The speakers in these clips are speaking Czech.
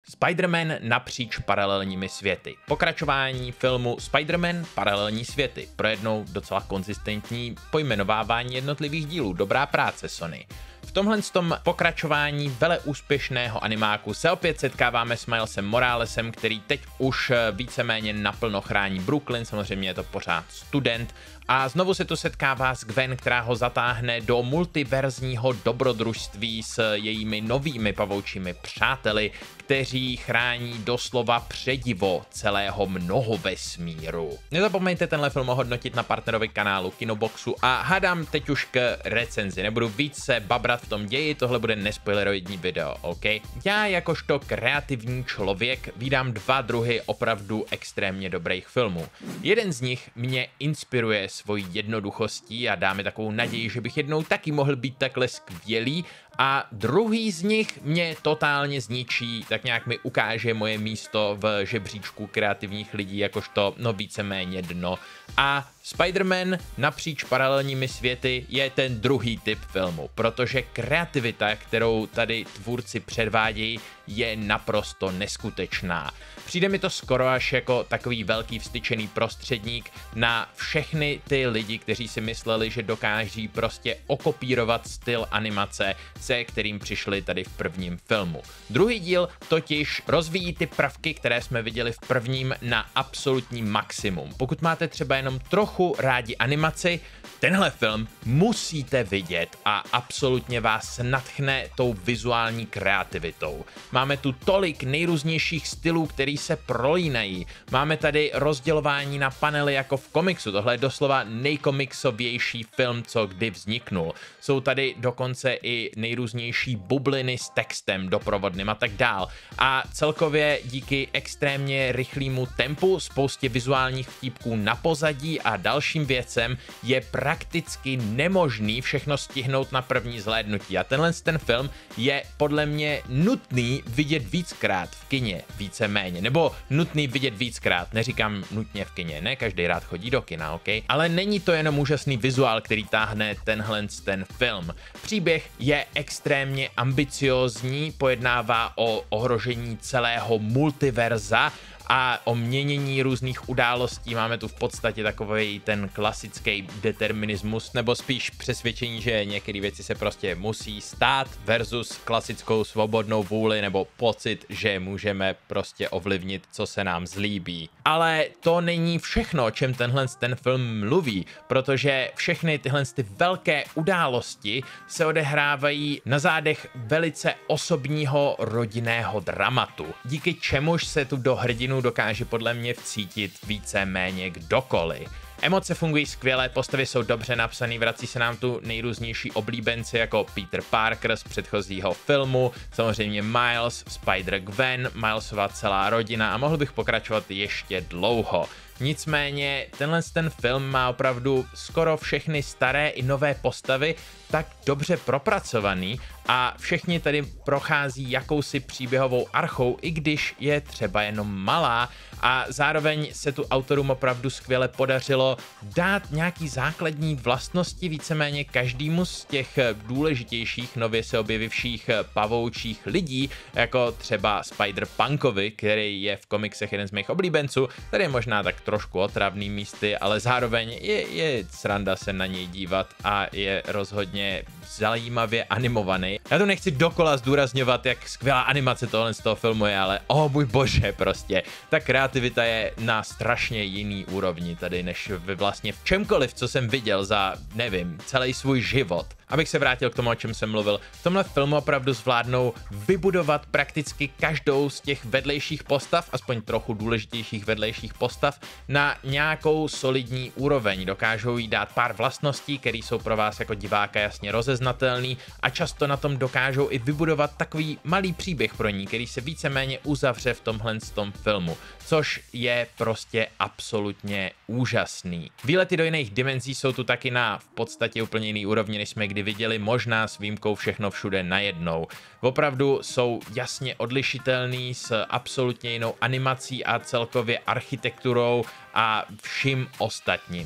Spider-Man napříč paralelními světy. Pokračování filmu Spider-Man paralelní světy. Pro jednou docela konzistentní pojmenovávání jednotlivých dílů. Dobrá práce, Sony. V tomhle pokračování veleúspěšného animáku se opět setkáváme s Milesem Moralesem, který teď už víceméně naplno chrání Brooklyn, samozřejmě je to pořád student, a znovu se tu setkává s Gwen, která ho zatáhne do multiverzního dobrodružství s jejími novými pavoučími přáteli, kteří chrání doslova předivo celého mnohovesmíru. Nezapomeňte tenhle film hodnotit na partnerovi kanálu Kinoboxu a hádám teď už k recenzi. Nebudu víc se babrat v tom ději, tohle bude nespoileroidní video, OK? Já jakožto kreativní člověk vídám dva druhy opravdu extrémně dobrých filmů. Jeden z nich mě inspiruje svojí jednoduchostí a dá mi takovou naději, že bych jednou taky mohl být takhle skvělý, a druhý z nich mě totálně zničí, tak nějak mi ukáže moje místo v žebříčku kreativních lidí jakožto no víceméně dno. A Spider-Man napříč paralelními světy je ten druhý typ filmu, protože kreativita, kterou tady tvůrci předvádějí, je naprosto neskutečná. Přijde mi to skoro až jako takový velký vstyčený prostředník na všechny ty lidi, kteří si mysleli, že dokáží prostě okopírovat styl animace, se kterým přišli tady v prvním filmu. Druhý díl totiž rozvíjí ty prvky, které jsme viděli v prvním, na absolutní maximum. Pokud máte třeba jenom trochu rádi animaci, tenhle film musíte vidět a absolutně vás nadchne tou vizuální kreativitou. Máme tu tolik nejrůznějších stylů, který se prolínají. Máme tady rozdělování na panely jako v komiksu. Tohle je doslova nejkomiksovější film, co kdy vzniknul. Jsou tady dokonce i nejrůznější bubliny s textem doprovodným a tak dál. A celkově díky extrémně rychlému tempu, spoustě vizuálních vtípků na pozadí a dalším věcem je prakticky nemožný všechno stihnout na první zhlédnutí. A ten film je podle mě nutný vidět víckrát v kině, víceméně. Nebo nutný vidět víckrát, neříkám nutně v kině, ne každý rád chodí do kina, OK? Ale není to jenom úžasný vizuál, který táhne ten film. Příběh je extrémně ambiciózní, pojednává o ohrožení celého multiverza a o měnění různých událostí. Máme tu v podstatě takový ten klasický determinismus, nebo spíš přesvědčení, že některé věci se prostě musí stát versus klasickou svobodnou vůli nebo pocit, že můžeme prostě ovlivnit, co se nám zlíbí. Ale to není všechno, o čem ten film mluví, protože všechny tyhle velké události se odehrávají na zádech velice osobního rodinného dramatu, díky čemuž se tu do hrdinu dokáže podle mě vcítit víceméně kdokoliv. Emoce fungují skvěle, postavy jsou dobře napsané, vrací se nám tu nejrůznější oblíbenci jako Peter Parker z předchozího filmu, samozřejmě Miles, Spider-Gwen, Milesova celá rodina a mohl bych pokračovat ještě dlouho. Nicméně ten film má opravdu skoro všechny staré i nové postavy tak dobře propracovaný a všichni tady prochází jakousi příběhovou archou, i když je třeba jenom malá, a zároveň se tu autorům opravdu skvěle podařilo dát nějaký základní vlastnosti víceméně každému z těch důležitějších nově se objevivších pavoučích lidí, jako třeba Spider-Punkovi, který je v komiksech jeden z mých oblíbenců, který je možná tak trošku otravný místy, ale zároveň je sranda se na něj dívat a je rozhodně zajímavě animovaný. Já to nechci dokola zdůrazňovat, jak skvělá animace tohle z toho filmu je, ale můj bože, prostě. Ta kreativita je na strašně jiný úrovni tady, než vlastně v čemkoliv, co jsem viděl za, nevím, celý svůj život. Abych se vrátil k tomu, o čem jsem mluvil, v tomhle filmu opravdu zvládnou vybudovat prakticky každou z těch vedlejších postav, aspoň trochu důležitějších vedlejších postav, na nějakou solidní úroveň. Dokážou jí dát pár vlastností, které jsou pro vás jako diváka jasně rozeznatelný, a často na tom dokážou i vybudovat takový malý příběh pro ní, který se víceméně uzavře v tomhle filmu, což je prostě absolutně úžasný. Výlety do jiných dimenzí jsou tu taky na v podstatě úplně jiný úrovni, než jsme kdy viděli, možná s výjimkou Všechno všude najednou. Opravdu jsou jasně odlišitelný s absolutně jinou animací a celkově architekturou a vším ostatním.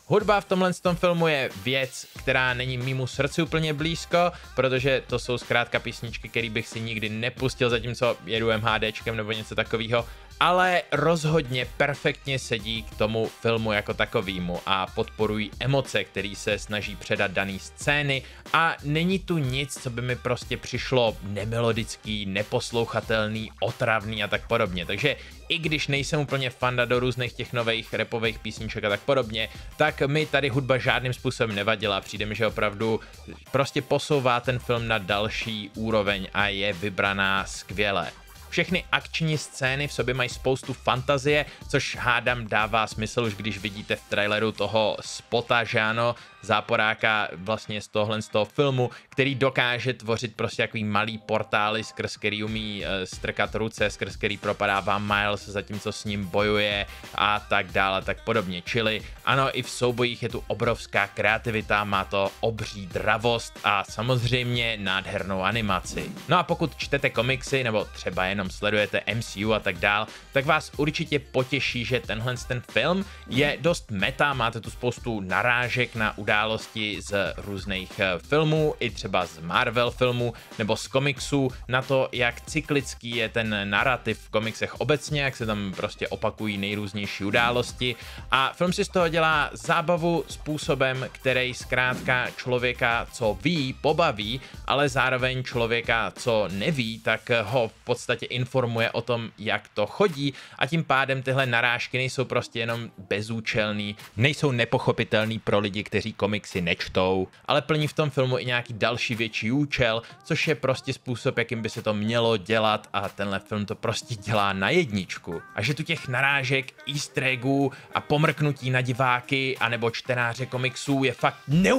Hudba v tomhle filmu je věc, která není mému srdci úplně blízko, protože to jsou zkrátka písničky, které bych si nikdy nepustil, zatímco jedu MHDčkem nebo něco takového, ale rozhodně perfektně sedí k tomu filmu jako takovému a podporují emoce, který se snaží předat daný scény a není tu nic, co by mi prostě přišlo nemelodický, neposlouchatelný, otravný a tak podobně. Takže i když nejsem úplně fanda do různých těch nových rapových písniček a tak podobně, tak mi tady hudba žádným způsobem nevadila. Přijde mi, že opravdu prostě posouvá ten film na další úroveň a je vybraná skvěle. Všechny akční scény v sobě mají spoustu fantazie, což hádám dává smysl už když vidíte v traileru toho spota, že ano, záporáka vlastně z toho filmu, který dokáže tvořit prostě takový malý portály, skrz který umí strkat ruce, skrz který propadává Miles, zatímco s ním bojuje a tak dále, tak podobně. Čili ano, i v soubojích je tu obrovská kreativita, má to obří dravost a samozřejmě nádhernou animaci. No a pokud čtete komiksy nebo třeba jenom sledujete MCU a tak dál, tak vás určitě potěší, že ten film je dost meta, máte tu spoustu narážek na události z různých filmů, i třeba z Marvel filmů nebo z komiksů, na to, jak cyklický je ten narrativ v komiksech obecně, jak se tam prostě opakují nejrůznější události a film si z toho dělá zábavu způsobem, který zkrátka člověka, co ví, pobaví, ale zároveň člověka, co neví, tak ho v podstatě informuje o tom, jak to chodí a tím pádem tyhle narážky nejsou prostě jenom bezúčelný, nejsou nepochopitelný pro lidi, kteří komiksy nečtou, ale plní v tom filmu i nějaký další větší účel, což je prostě způsob, jakým by se to mělo dělat a tenhle film to prostě dělá na jedničku. A že tu těch narážek, easter eggů a pomrknutí na diváky anebo čtenáře komiksů je fakt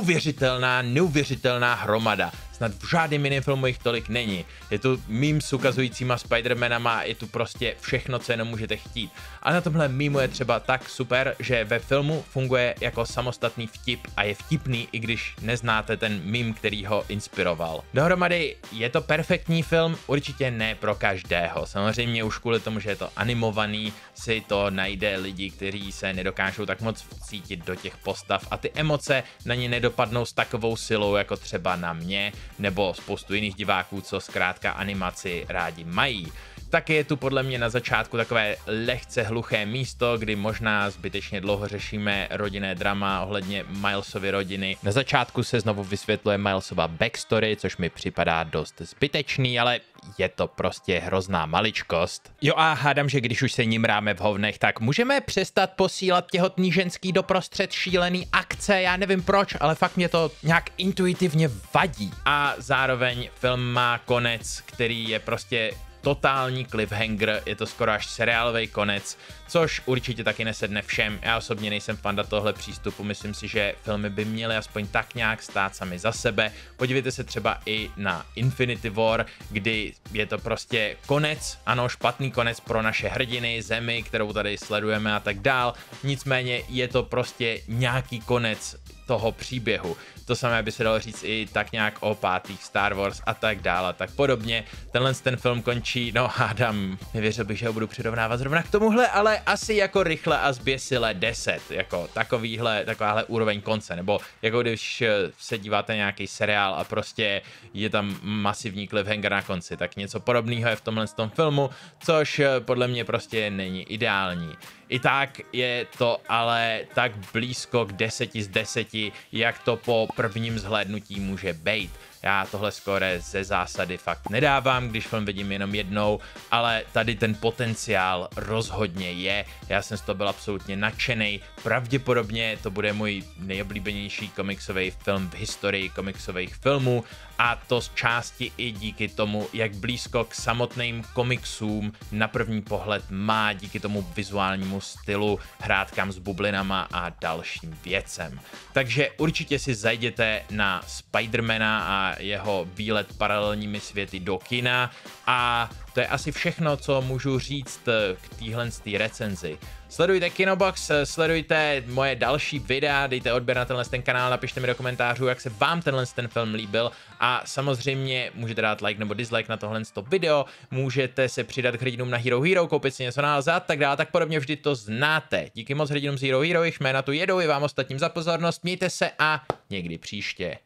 neuvěřitelná hromada. Snad v žádném jiném filmu jich tolik není. Je tu meme s ukazujícíma Spider-Manama, je tu prostě všechno, co jenom můžete chtít. A na tomhle meme je třeba tak super, že ve filmu funguje jako samostatný vtip a je vtipný, i když neznáte ten meme, který ho inspiroval. Dohromady je to perfektní film, určitě ne pro každého. Samozřejmě už kvůli tomu, že je to animovaný, si to najde lidi, kteří se nedokážou tak moc vcítit do těch postav a ty emoce na ně nedopadnou s takovou silou, jako třeba na mě, nebo spoustu jiných diváků, co zkrátka animaci rádi mají. Taky je tu podle mě na začátku takové lehce hluché místo, kdy možná zbytečně dlouho řešíme rodinné drama ohledně Milesovy rodiny. Na začátku se znovu vysvětluje Milesova backstory, což mi připadá dost zbytečný, ale je to prostě hrozná maličkost. Jo a hádám, že když už se nimráme v hovnech, tak můžeme přestat posílat těhotný ženský doprostřed šílený akce, já nevím proč, ale fakt mě to nějak intuitivně vadí. A zároveň film má konec, který je prostě totální cliffhanger, je to skoro až seriálový konec, což určitě taky nesedne všem. Já osobně nejsem fanda tohle přístupu, myslím si, že filmy by měly aspoň tak nějak stát sami za sebe. Podívejte se třeba i na Infinity War, kdy je to prostě konec, ano, špatný konec pro naše hrdiny, zemi, kterou tady sledujeme a tak dál. Nicméně je to prostě nějaký konec toho příběhu. To samé by se dalo říct i tak nějak o pátých Star Wars a tak dále, tak podobně. Ten film končí, no hádám, nevěřil bych, že ho budu přirovnávat zrovna k tomuhle, ale asi jako Rychle a zběsile 10, jako takováhle úroveň konce, nebo jako když se díváte na nějaký seriál a prostě je tam masivní cliffhanger na konci, tak něco podobného je v tomhle filmu, což podle mě prostě není ideální. I tak je to ale tak blízko k 10 z 10, jak to po prvním zhlédnutí může být. Já tohle skóre ze zásady fakt nedávám, když film vidím jenom jednou, ale tady ten potenciál rozhodně je. Já jsem z toho byl absolutně nadšenej. Pravděpodobně to bude můj nejoblíbenější komiksový film v historii komiksových filmů a to z části i díky tomu, jak blízko k samotným komiksům na první pohled má, díky tomu vizuálnímu stylu, hrátkám s bublinama a dalším věcem. Takže určitě si zajděte na Spidermana a jeho výlet paralelními světy do kina a to je asi všechno, co můžu říct k téhle recenzi. Sledujte Kinobox, sledujte moje další videa, dejte odběr na ten kanál, napište mi do komentářů, jak se vám ten film líbil a samozřejmě můžete dát like nebo dislike na tohle video, můžete se přidat k hrdinům na Hero Hero, koupit si něco na a tak dále, tak podobně vždy to znáte. Díky moc hrdinům z Hero Hero, jejich jména tu jedou i vám ostatním za pozornost, mějte se a někdy příště.